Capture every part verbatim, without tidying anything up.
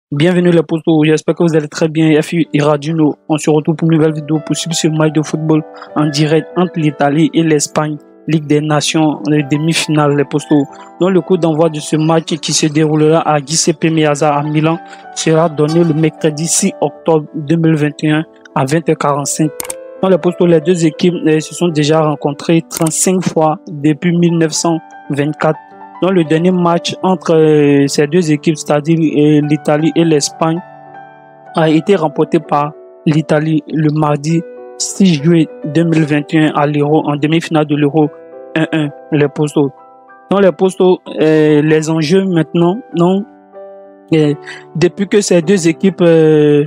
Bienvenue les potos, j'espère que vous allez très bien. F I Radino, on se retrouve pour une nouvelle vidéo possible sur le match de football en direct entre l'Italie et l'Espagne, Ligue des Nations, les demi-finales, les postos. Donc le coup d'envoi de ce match qui se déroulera à Giuseppe Meazza à Milan sera donné le mercredi six octobre deux mille vingt et un à vingt heures quarante-cinq. Dans les postos, les deux équipes eh, se sont déjà rencontrées trente-cinq fois depuis mille neuf cent vingt-quatre. Dans le dernier match entre euh, ces deux équipes, c'est-à-dire euh, l'Italie et l'Espagne, a été remporté par l'Italie le mardi six juillet deux mille vingt et un à l'Euro, en demi-finale de l'Euro un un, les postos. Dans les postos, euh, les enjeux maintenant, non, euh, depuis que ces deux équipes euh,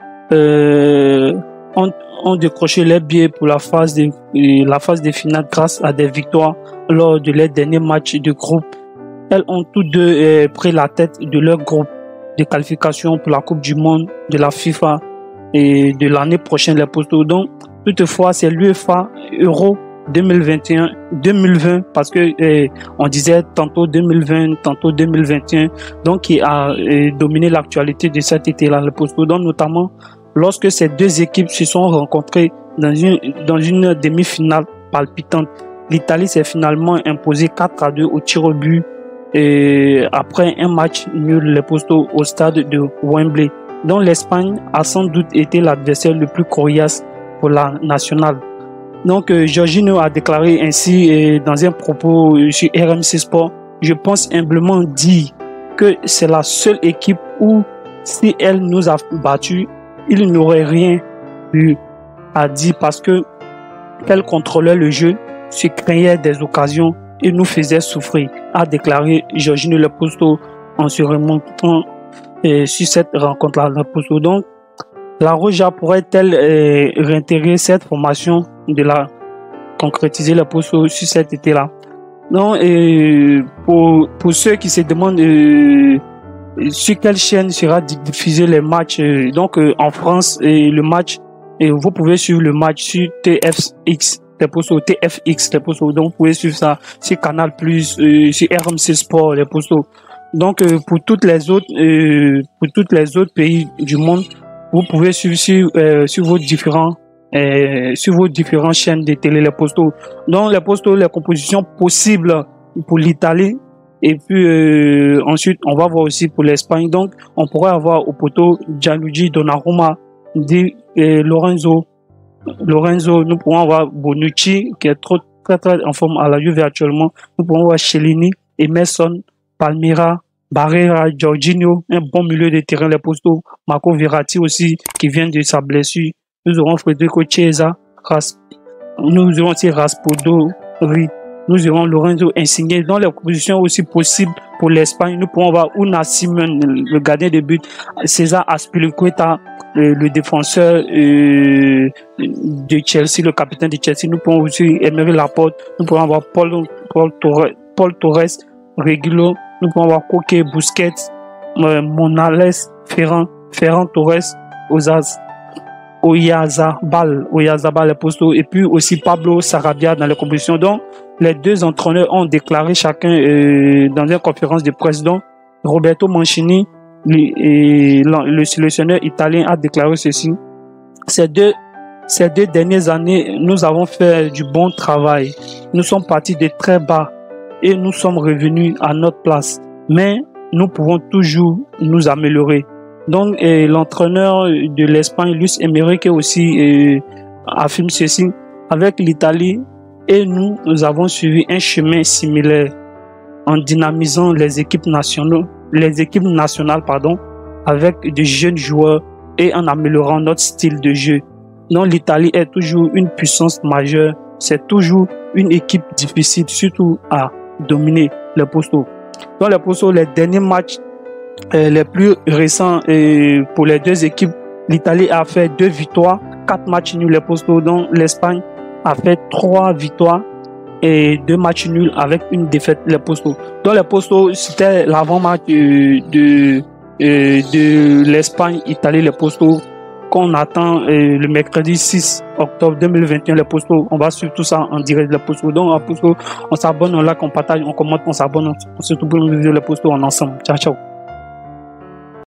euh, ont, ont décroché les billets pour la phase de la phase de finale grâce à des victoires lors de leurs derniers matchs de groupe. Elles ont toutes deux euh, pris la tête de leur groupe de qualification pour la Coupe du Monde de la FIFA et de l'année prochaine, les postos. Donc, toutefois, c'est l'UEFA Euro deux mille vingt et un, deux mille vingt, parce que euh, on disait tantôt deux mille vingt, tantôt deux mille vingt et un, donc qui a euh, dominé l'actualité de cet été-là, les postos. Donc, notamment, lorsque ces deux équipes se sont rencontrées dans une, dans une demi-finale palpitante, l'Italie s'est finalement imposée quatre à deux au tir au but. Et après un match nul, les postos au stade de Wembley, dont l'Espagne a sans doute été l'adversaire le plus coriace pour la nationale. Donc, euh, Jorginho a déclaré ainsi euh, dans un propos euh, sur R M C Sport: je pense humblement dire que c'est la seule équipe où, si elle nous a battus, il n'aurait rien eu à dire parce que qu'elle contrôlait le jeu, se créait des occasions et nous faisait souffrir, a déclaré Jorginho Le Posto en se remontant euh, sur cette rencontre-là. Le Posto. Donc, la Roja pourrait-elle euh, réintégrer cette formation, de la concrétiser le Posto sur cet été-là? Donc, euh, pour, pour ceux qui se demandent euh, sur quelle chaîne sera diffusé les matchs, euh, donc euh, en France, euh, le match, et vous pouvez suivre le match sur T F X. Les postos T F X, les postos. Donc, vous pouvez suivre ça sur Canal+, euh, sur R M C Sport, les postos. Donc, euh, pour toutes les autres, euh, pour toutes les autres pays du monde, vous pouvez suivre sur, euh, sur vos différents, euh, sur vos différentes chaînes de télé, les postos. Donc, les postos, les compositions possibles pour l'Italie. Et puis, euh, ensuite, on va voir aussi pour l'Espagne. Donc, on pourrait avoir au poteau Gianluigi Donnarumma, Di euh, Lorenzo, Lorenzo, nous pourrons avoir Bonucci qui est trop, très très en forme à la Juve actuellement. Nous pourrons avoir Chiellini, Emerson, Palmira, Barrera, Jorginho, un bon milieu de terrain, les postos. Marco Verratti aussi qui vient de sa blessure. Nous aurons Federico Chiesa, Ras, nous aurons aussi Raspadori, nous aurons Lorenzo Insigne. Dans les positions aussi possibles pour l'Espagne, nous pourrons avoir Unai Simon, le gardien de but, César Azpilicueta, le, le défenseur euh, de Chelsea, le capitaine de Chelsea. Nous pourrons aussi Emery Laporte, nous pourrons avoir Paul, Paul, Torres, Paul Torres, Reguilón, nous pourrons avoir Koke, Busquets, euh, Monales, Ferran, Ferran Torres, Ozaz, Oyarzabal, Oyarzabal, les postos, et puis aussi Pablo Sarabia dans les compétitions. Donc, les deux entraîneurs ont déclaré chacun euh, dans une conférence de presse. Donc, Roberto Mancini, le, et le sélectionneur italien, a déclaré ceci: ces deux, ces deux dernières années, nous avons fait du bon travail. Nous sommes partis de très bas et nous sommes revenus à notre place. Mais nous pouvons toujours nous améliorer. Donc, l'entraîneur de l'Espagne, Luis Enrique, aussi euh, affirme ceci: avec l'Italie et nous, nous avons suivi un chemin similaire en dynamisant les équipes nationales, les équipes nationales, pardon, avec de jeunes joueurs et en améliorant notre style de jeu. Donc, l'Italie est toujours une puissance majeure. C'est toujours une équipe difficile, surtout à dominer les postos. Dans les postos, les derniers matchs euh, les plus récents euh, pour les deux équipes, l'Italie a fait deux victoires, quatre matchs nuls les postos. Donc, l'Espagne a fait trois victoires et deux matchs nuls avec une défaite les postos. Dans les postos, c'était l'avant-match de, de, de l'Espagne, Italie, les postos, qu'on attend euh, le mercredi six octobre deux mille vingt et un, les postos. On va suivre tout ça en direct, les postos. Donc, en postos, on s'abonne, on like, on partage, on commente, on s'abonne, on se retrouve pour une vidéo, les postos, en ensemble. Ciao, ciao.